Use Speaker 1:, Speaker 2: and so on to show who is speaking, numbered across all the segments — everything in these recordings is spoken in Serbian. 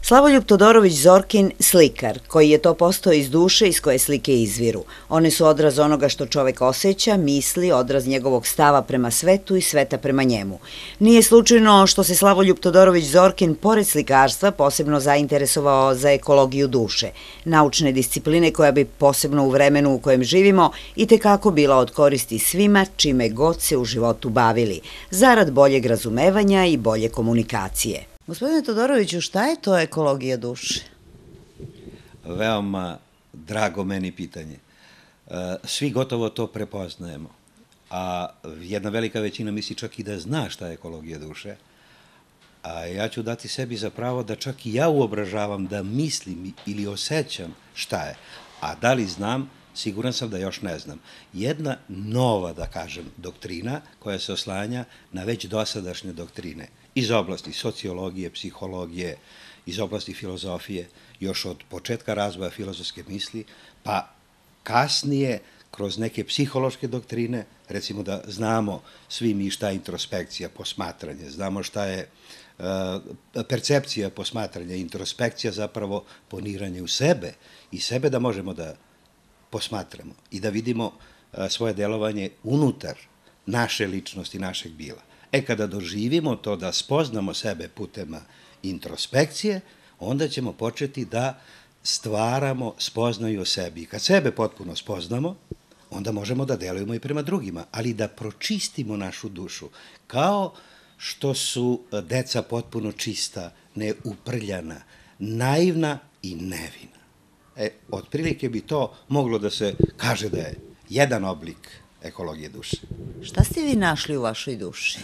Speaker 1: Slavoljub Todorović Zorkin, slikar, koji je to postao iz duše iz koje slike izviru. One su odraz onoga što čovek osjeća, misli, odraz njegovog stava prema svetu i sveta prema njemu. Nije slučajno što se Slavoljub Todorović Zorkin, pored slikarstva, posebno zainteresovao za ekologiju duše, naučne discipline koja bi, posebno u vremenu u kojem živimo, itekako bila od koristi svima čime god se u životu bavili, zarad boljeg razumevanja i bolje komunikacije. Gospodine Todoroviću, šta je to ekologija duše?
Speaker 2: Veoma drago meni pitanje. Svi gotovo to prepoznajemo, a jedna velika većina misli čak i da zna šta je ekologija duše, a ja ću dati sebi za pravo da čak i ja uobražavam da mislim ili osjećam šta je, a da li znam, siguran sam da još ne znam. Jedna nova, da kažem, doktrina koja se oslanja na već dosadašnje doktrine iz oblasti sociologije, psihologije, iz oblasti filozofije, još od početka razvoja filozofske misli, pa kasnije kroz neke psihološke doktrine, recimo da znamo svi mi šta je introspekcija, posmatranje, znamo šta je percepcija posmatranja, introspekcija zapravo poniranje u sebe i sebe da možemo da posmatramo i da vidimo svoje delovanje unutar naše ličnosti, našeg bila. Kada doživimo to da spoznamo sebe putem introspekcije, onda ćemo početi da stvaramo spoznaju o sebi. I kad sebe potpuno spoznamo, onda možemo da delujemo i prema drugima, ali da pročistimo našu dušu, kao što su deca potpuno čista, neuprljana, naivna i nevina. Otprilike bi to moglo da se kaže da je jedan oblik ekologije duše. Šta
Speaker 1: ste vi našli u vašoj duši?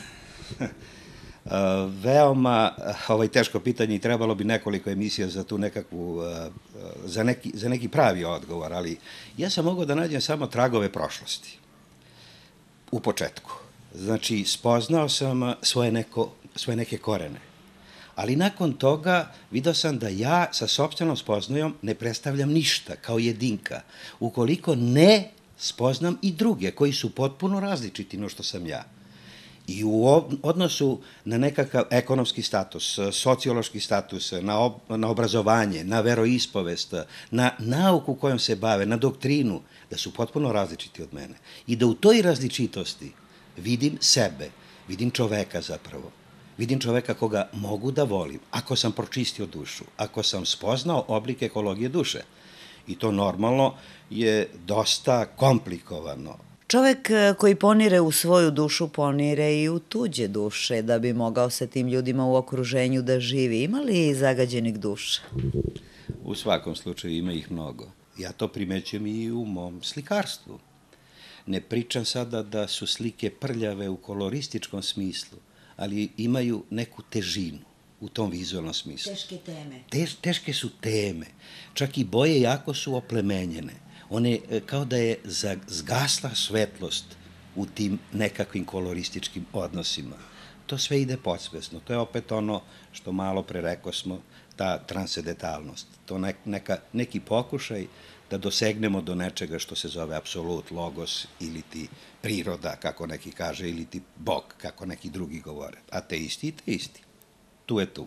Speaker 2: Veoma teško pitanje i trebalo bi nekoliko emisija za tu nekakvu, za neki pravi odgovor, ali ja sam mogao da nađem samo tragove prošlosti u početku. Znači, spoznao sam svoje neke korene. Ali nakon toga vidio sam da ja sa sopstvenom spoznajom ne predstavljam ništa kao jedinka, ukoliko ne spoznam i druge koji su potpuno različiti no što sam ja. I u odnosu na nekakav ekonomski status, sociološki status, na obrazovanje, na veroispovest, na nauku kojom se bave, na doktrinu, da su potpuno različiti od mene. I da u toj različitosti vidim sebe, vidim čoveka zapravo. Vidim čoveka koga mogu da volim, ako sam pročistio dušu, ako sam spoznao oblik ekologije duše. I to normalno je dosta komplikovano.
Speaker 1: Čovek koji ponire u svoju dušu, ponire i u tuđe duše, da bi mogao sa tim ljudima u okruženju da živi. Ima li zagađenih duša?
Speaker 2: U svakom slučaju ima ih mnogo. Ja to primećujem i u mom slikarstvu. Ne pričam sada da su slike prljave u kolorističkom smislu, ali imaju neku težinu u tom vizualnom smislu.
Speaker 1: Teške teme.
Speaker 2: Teške su teme. Čak i boje jako su oplemenjene. One kao da je zgasla svetlost u tim nekakvim kolorističkim odnosima. To sve ide podsvesno. To je opet ono što malo pre rekao smo, ta transcendentalnost. To neki pokušaj da dosegnemo do nečega što se zove apsolut, logos ili ti priroda, kako neki kaže, ili ti Bog, kako neki drugi govore. Ateisti i teisti. Tu je tu.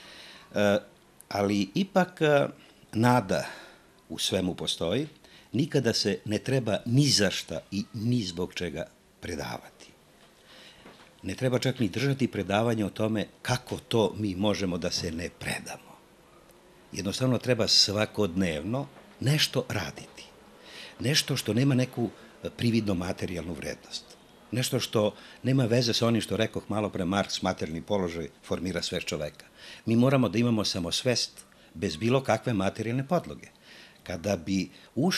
Speaker 2: Ali ipak nada u svemu postoji, nikada se ne treba ni za šta i ni zbog čega predavati. Ne treba čak ni držati predavanje o tome kako to mi možemo da se ne predamo. Jednostavno treba svakodnevno nešto raditi. Nešto što nema neku prividno materijalnu vrednost. Nešto što nema veze sa onim što rekoh malo pre Marks, materijalni položaj formira svest čoveka. Mi moramo da imamo samosvest bez bilo kakve materijalne podloge. Kada bi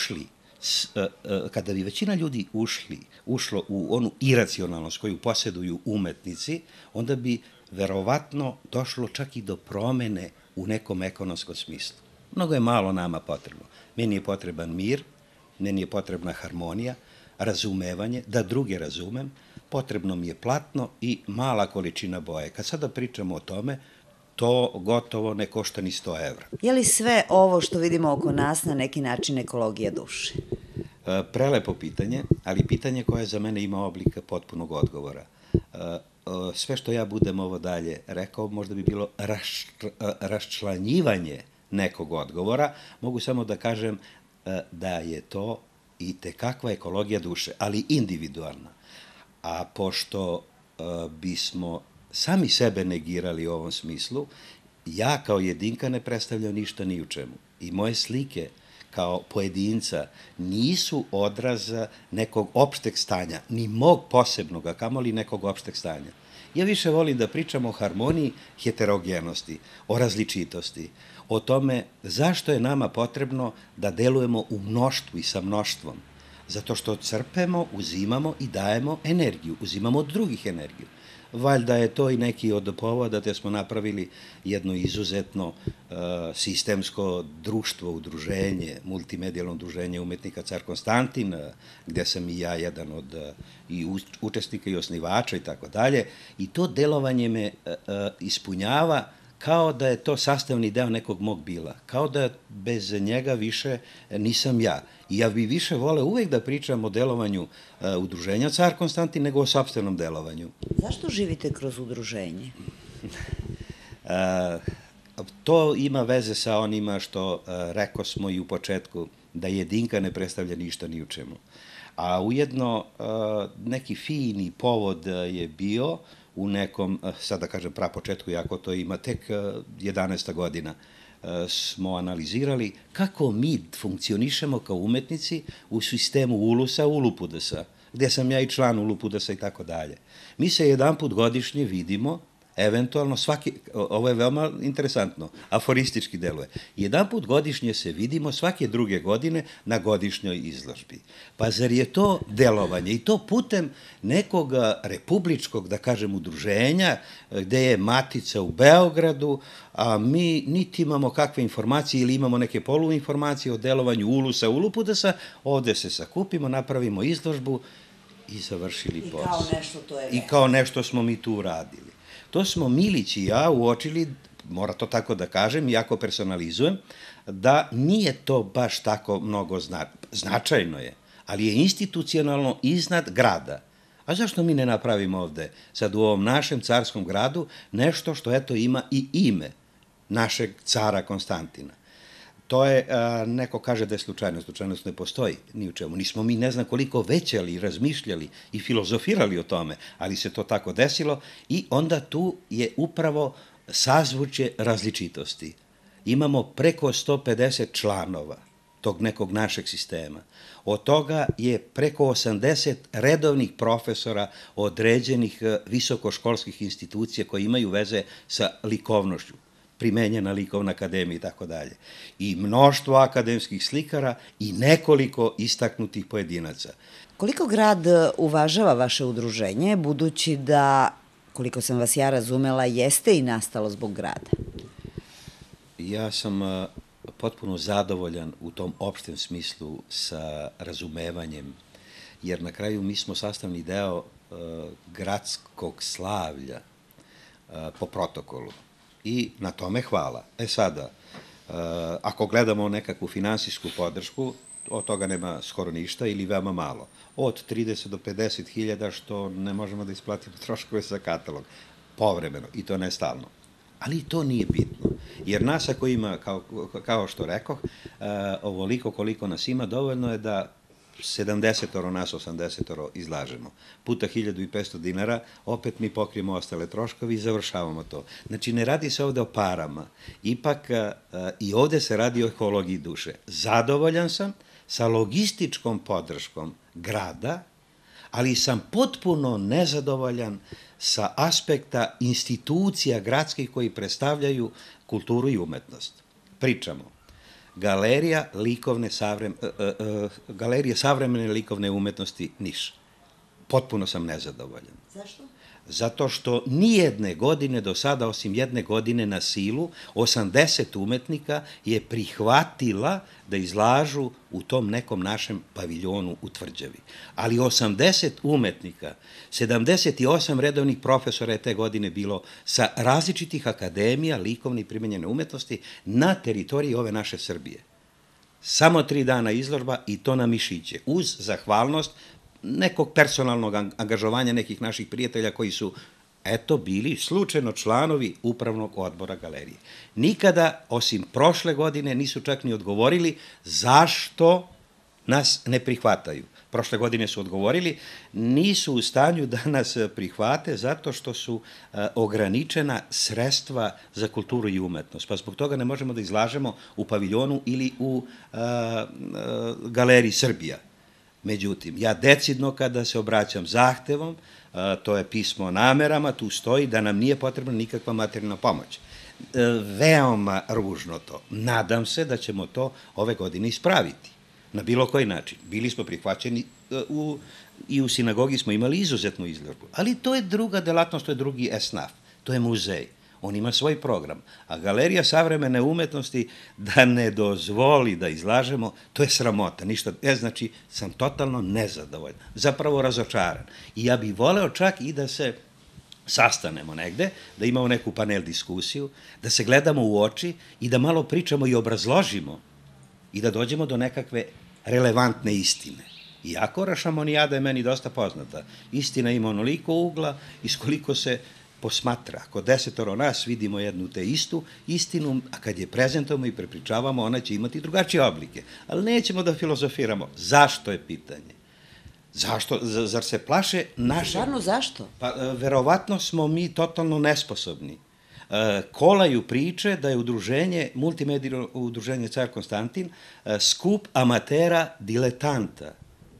Speaker 2: većina ljudi ušlo u onu iracionalnost koju posjeduju umetnici, onda bi verovatno došlo čak i do promene u nekom ekonomskom smislu. Mnogo je malo nama potrebno. Meni je potreban mir, meni je potrebna harmonija, razumevanje, da druge razumem, potrebno mi je platno i mala količina boje. Kad sada pričamo o tome, to gotovo ne košta ni 100 evra.
Speaker 1: Je li sve ovo što vidimo oko nas na neki način ekologija duše?
Speaker 2: Prelepo pitanje, ali pitanje koje za mene ima oblika potpunog odgovora. sve što ja budem ovo dalje rekao, možda bi bilo raščlanjivanje nekog odgovora. Mogu samo da kažem da je to i tekakva ekologija duše, ali individualna. A pošto bismo sami sebe negirali u ovom smislu, ja kao jedinka ne predstavljam ništa ni u čemu. I moje slike kao pojedinca nisu odraz nekog opšteg stanja, ni mog posebnog, a kamoli nekog opšteg stanja. Ja više volim da pričam o harmoniji heterogenosti, o različitosti, o tome zašto je nama potrebno da delujemo u mnoštvu i sa mnoštvom. Zato što crpemo, uzimamo i dajemo energiju, uzimamo od drugih energiju. Valjda je to i neki od povoda da smo napravili jedno izuzetno sistemsko društvo, udruženje, multimedijalno udruženje umetnika Car Konstantin, gde sam i ja jedan od i učesnika i osnivača i tako dalje. I to delovanje me ispunjava kao da je to sastavni deo nekog mog bila, kao da bez njega više nisam ja. I ja bih više voleo uvek da pričam o delovanju udruženja Car Konstantin nego o sopstvenom delovanju.
Speaker 1: Zašto živite kroz udruženje?
Speaker 2: To ima veze sa onima što rekao smo i u početku, da jedinka ne predstavlja ništa ni u čemu. A ujedno neki fini povod je bio u nekom, sad da kažem prapočetku, iako to ima tek 11. godina, smo analizirali kako mi funkcionišemo kao umetnici u sistemu Ulusa, Ulupudasa, gde sam ja i član Ulupudasa i tako dalje. Mi se jedanput godišnje vidimo, eventualno ovo je veoma interesantno, aforistički deluje, jedanput godišnje se vidimo svake druge godine na godišnjoj izložbi. Pa zar je to delovanje i to putem nekog republičkog, da kažem, udruženja, gde je matica u Beogradu, a mi niti imamo kakve informacije ili imamo neke poluinformacije o delovanju Ulusa, Ulupudasa, ovde se sakupimo, napravimo izložbu i završili posao. I kao nešto smo mi tu uradili. To smo Milić i ja uočili, mora to tako da kažem, iako personalizujem, da nije to baš tako mnogo značajno je, ali je institucionalno iznad grada. A zašto mi ne napravimo ovde, sad u ovom našem carskom gradu, nešto što eto ima i ime našeg cara Konstantina? To je, neko kaže da je slučajnost, slučajnost ne postoji ni u čemu. Nismo mi ne znam koliko većali, razmišljali i filozofirali o tome, ali se to tako desilo i onda tu je upravo sazvučje različitosti. Imamo preko 150 članova tog nekog našeg sistema. Od toga je preko 80 redovnih profesora određenih visokoškolskih institucija koji imaju veze sa likovnošću, primenjena likovna akademija i tako dalje. I mnoštvo akademskih slikara i nekoliko istaknutih pojedinaca.
Speaker 1: Koliko grad uvažava vaše udruženje, budući da, koliko sam vas ja razumela, jeste i nastalo zbog grada?
Speaker 2: Ja sam potpuno zadovoljan u tom opštem smislu sa razumevanjem, jer na kraju mi smo sastavni deo gradskog slavlja po protokolu. I na tome hvala. Sada, ako gledamo nekakvu finansijsku podršku, od toga nema skoro ništa ili veoma malo. Od 30 do 50 hiljada što ne možemo da isplatimo troškove za katalog. Povremeno, i to ne stalno. Ali to nije bitno, jer nas ako ima, kao što rekoh, ovoliko koliko nas ima, dovoljno je da 70 nas 80 izlažemo. Puta 1500 dinara, opet mi pokrijemo ostale troškovi i završavamo to. Znači, ne radi se ovde o parama. Ipak i ovde se radi o ekologiji duše. Zadovoljan sam sa logističkom podrškom grada, ali sam potpuno nezadovoljan sa aspekta institucija gradskih koji predstavljaju kulturu i umetnost. Pričamo. Galerija savremene likovne umetnosti Niš. Potpuno sam nezadovoljan.
Speaker 1: Zašto?
Speaker 2: Zato što nijedne godine do sada, osim jedne godine na silu, 80 umetnika je prihvatila da izlažu u tom nekom našem paviljonu u Tvrđavi. Ali 80 umetnika, 78 redovnih profesora je te godine bilo sa različitih akademija likovne i primenjene umetnosti na teritoriji ove naše Srbije. Samo 3 dana izložba i to na mišiće, uz zahvalnost nekog personalnog angažovanja nekih naših prijatelja koji su eto bili slučajno članovi upravnog odbora galerije. Nikada, osim prošle godine, nisu čak ni odgovorili zašto nas ne prihvataju. Prošle godine su odgovorili, nisu u stanju da nas prihvate zato što su ograničena sredstva za kulturu i umetnost, pa zbog toga ne možemo da izlažemo u paviljonu ili u galeriji Srbija. Međutim, ja decidno kada se obraćam zahtevom, to je pismo o namerama, tu stoji da nam nije potrebna nikakva materijalna pomoć. Veoma ružno to. Nadam se da ćemo to ove godine ispraviti. Na bilo koji način. Bili smo prihvaćeni i u sinagogi smo imali izuzetnu izložbu. Ali to je druga delatnost, to je drugi esnaf. To je muzej. On ima svoj program. A Galerija savremene umetnosti da ne dozvoli da izlažemo, to je sramota. Ništa. Znači, sam totalno nezadovoljan. Zapravo razočaran. I ja bih voleo čak i da se sastanemo negde, da imamo neku panel diskusiju, da se gledamo u oči i da malo pričamo i obrazložimo i da dođemo do nekakve relevantne istine. Iako rašamonijada je meni dosta poznata. Istina ima onoliko ugla iz koliko se posmatra. Ako 10 nas vidimo jednu te istu istinu, a kad je prezentujemo i prepričavamo, ona će imati drugačije oblike. Ali nećemo da filozofiramo. Zašto je pitanje? Zašto? Zar se plaše naše...
Speaker 1: Stvarno zašto?
Speaker 2: Pa, verovatno smo mi totalno nesposobni. Kolaju priče da je udruženje, multimedijno udruženje Car Konstantin, skup amatera diletanta.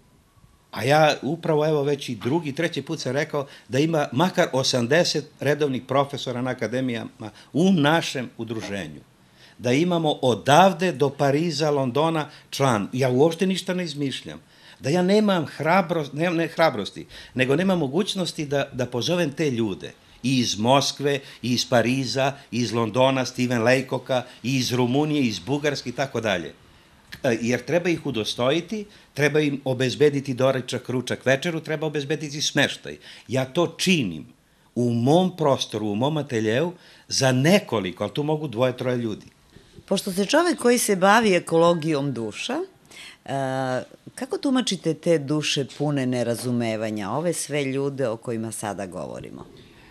Speaker 2: A ja upravo, evo već i drugi, treći put sam rekao da ima makar 80 redovnih profesora na akademijama u našem udruženju. Da imamo odavde do Pariza, Londona član. Ja uopšte ništa ne izmišljam. Da ja nemam hrabrosti, nego nemam mogućnosti da pozovem te ljude. I iz Moskve, i iz Pariza, i iz Londona, Steven Leikoka, i iz Rumunije, i iz Bugarske i tako dalje. Jer treba ih udostojiti, treba im obezbediti doručak, ručak, večeru, treba obezbediti smeštaj. Ja to činim u mom prostoru, u mom ateljeu za nekoliko, ali tu mogu 2-3 ljudi.
Speaker 1: Pošto ste čovek koji se bavi ekologijom duša, kako tumačite te duše pune nerazumevanja, ove sve ljude o kojima sada govorimo?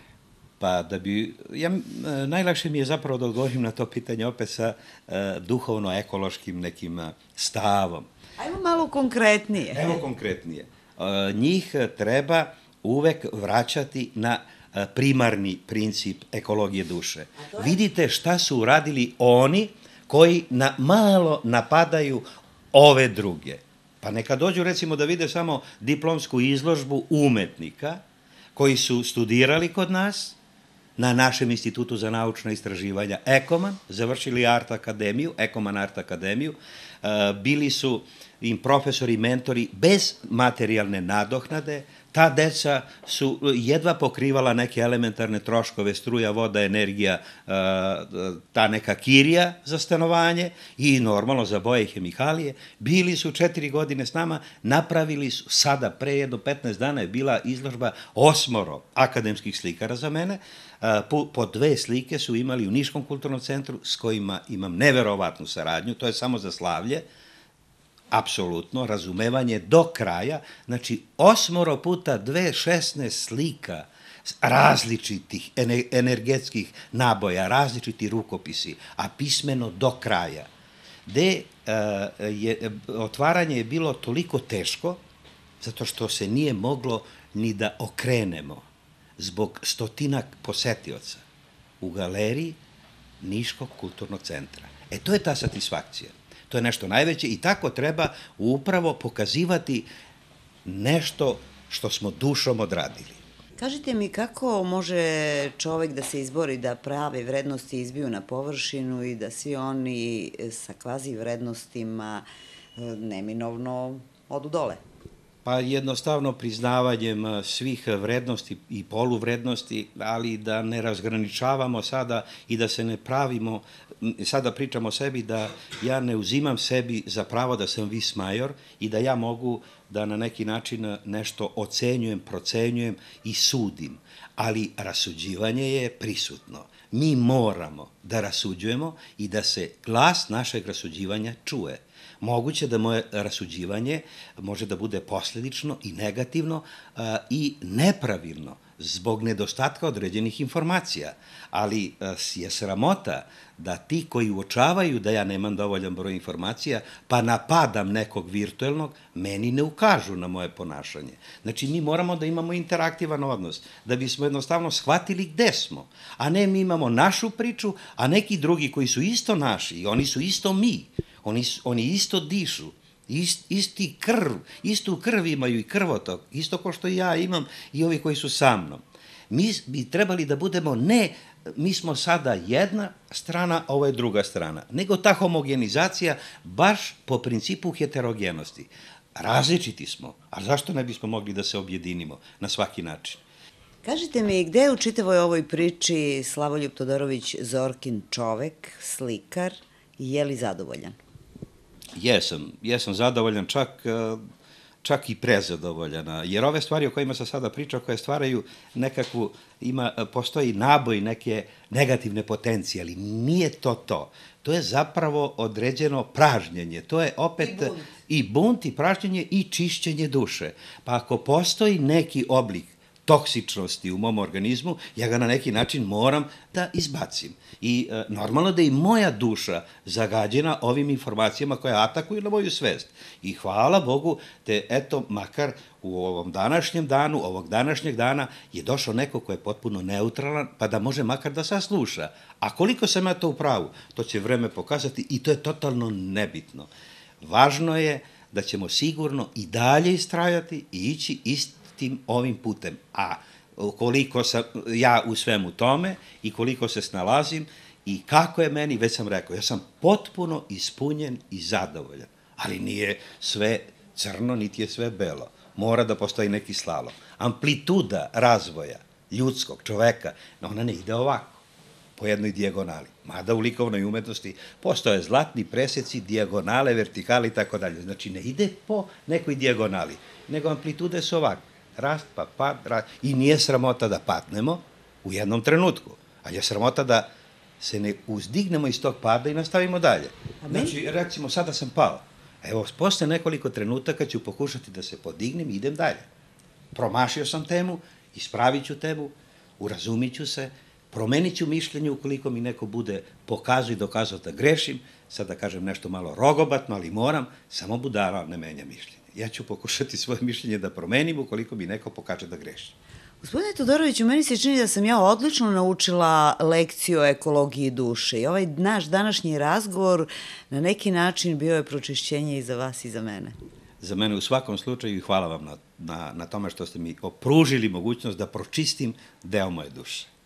Speaker 2: Pa najlakše mi je zapravo da odgovorim na to pitanje opet sa duhovno-ekološkim nekim stavom.
Speaker 1: Ajmo malo konkretnije.
Speaker 2: Evo konkretnije. Njih treba uvek vraćati na primarni princip ekologije duše. Vidite šta su uradili oni koji malo napadaju ove druge. Pa neka dođu recimo da vide samo diplomsku izložbu umetnika koji su studirali kod nas, na našem institutu za naučna istraživanja Ekoman, završili Ekoman Art Akademiju, bili su im profesori i mentori bez materijalne nadohnade, ta deca su jedva pokrivala neke elementarne troškove, struja, voda, energija, ta neka kirija za stanovanje i normalno za boje i hemikalije. Bili su 4 godine s nama, napravili su sada, pre jedno 15 dana je bila izložba 8 akademskih slikara za mene, po 2 slike su imali u Niškom kulturnom centru s kojima imam neverovatnu saradnju, to je samo za slavlje, apsolutno, razumevanje do kraja, znači 8 puta 2, 16 slika različitih energetskih naboja, različiti rukopisi, a pismeno do kraja, gde otvaranje je bilo toliko teško, zato što se nije moglo ni da okrenemo zbog 100 posetioca u galeriji Niškog kulturnog centra. To je ta satisfakcija. To je nešto najveće i tako treba upravo pokazivati nešto što smo dušom odradili.
Speaker 1: Kažite mi kako može čovek da se izbori da prave vrednosti izbiju na površinu i da svi oni sa kvazi vrednostima neminovno odu dole?
Speaker 2: Pa jednostavno priznavanjem svih vrednosti i poluvrednosti, ali da ne razgraničavamo sada i da se ne pravimo, sada pričamo o sebi da ja ne uzimam sebi za pravo da sam vis major i da ja mogu da na neki način nešto ocenjujem, procenjujem i sudim, ali rasuđivanje je prisutno. Mi moramo da rasuđujemo i da se glas našeg rasuđivanja čuje. Moguće da moje rasuđivanje može da bude posledično i negativno i nepravilno zbog nedostatka određenih informacija, ali je sramota da ti koji uočavaju da ja nemam dovoljan broj informacija, pa napadam nekog virtuelnog, meni ne ukažu na moje ponašanje. Znači, mi moramo da imamo interaktivan odnos, da bismo jednostavno shvatili gde smo, a ne mi imamo našu priču, a neki drugi koji su isto naši, i oni su isto mi, oni isto dišu, istu krv imaju i krvotok, isto kao što i ja imam i ovi koji su sa mnom. Mi bi trebali da budemo mi smo sada jedna strana, ovo je druga strana, nego ta homogenizacija baš po principu heterogenosti. Različiti smo, a zašto ne bismo mogli da se objedinimo na svaki način?
Speaker 1: Kažite mi, gde je u čitavoj ovoj priči Slavoljub Todorović Zorkin čovek, slikar i je li zadovoljan?
Speaker 2: Jesam zadovoljan, čak i prezadovoljan, jer ove stvari o kojima se sada priča, koje stvaraju nekakvu, postoji naboj neke negativne potencije, ali nije to to. To je zapravo određeno pražnjenje, to je opet i bunt i pražnjenje i čišćenje duše. Pa ako postoji neki oblik toksičnosti u mom organizmu, ja ga na neki način moram da izbacim. I normalno da je i moja duša zagađena ovim informacijama koje atakuju na moju svest. I hvala Bogu, te eto, makar u ovom današnjem danu, ovog današnjeg dana, je došao neko ko je potpuno neutralan, pa da može makar da sasluša. A koliko sam ja to u pravu, to će vreme pokazati i to je totalno nebitno. Važno je da ćemo sigurno i dalje istrajati i ići tim ovim putem. A koliko sam ja u svemu tome i koliko se snalazim i kako je meni, već sam rekao, ja sam potpuno ispunjen i zadovoljan. Ali nije sve crno, niti je sve belo. Mora da postoji neki slalom. Amplituda razvoja ljudskog čoveka, ona ne ide ovako, po jednoj dijagonali. Mada u likovnoj umetnosti postoje zlatni preseci, dijagonale, vertikale i tako dalje. Znači, ne ide po nekoj dijagonali, nego amplitude su ovako. Rast, pa pad, rast. I nije sramota da padnemo u jednom trenutku, ali je sramota da se ne uzdignemo iz tog pada i nastavimo dalje. Znači, recimo, sada sam pao. Evo, posle nekoliko trenutaka ću pokušati da se podignem i idem dalje. Promašio sam temu, ispravit ću temu, urazumit ću se, promenit ću mišljenje ukoliko mi neko bude pokazao i dokazao da grešim, sad da kažem nešto malo rogobatno, ali moram, samo budala ne menja mišljenje. Ja ću pokušati svoje mišljenje da promenim ukoliko mi neko pokaže da grešim.
Speaker 1: Gospodine Todoroviću, meni se čini da sam ja odlično naučila lekciju o ekologiji duše i ovaj naš današnji razgovor na neki način bio je pročišćenje i za vas i za mene.
Speaker 2: Za mene u svakom slučaju i hvala vam na tome što ste mi opružili mogućnost da pročistim deo moje duše.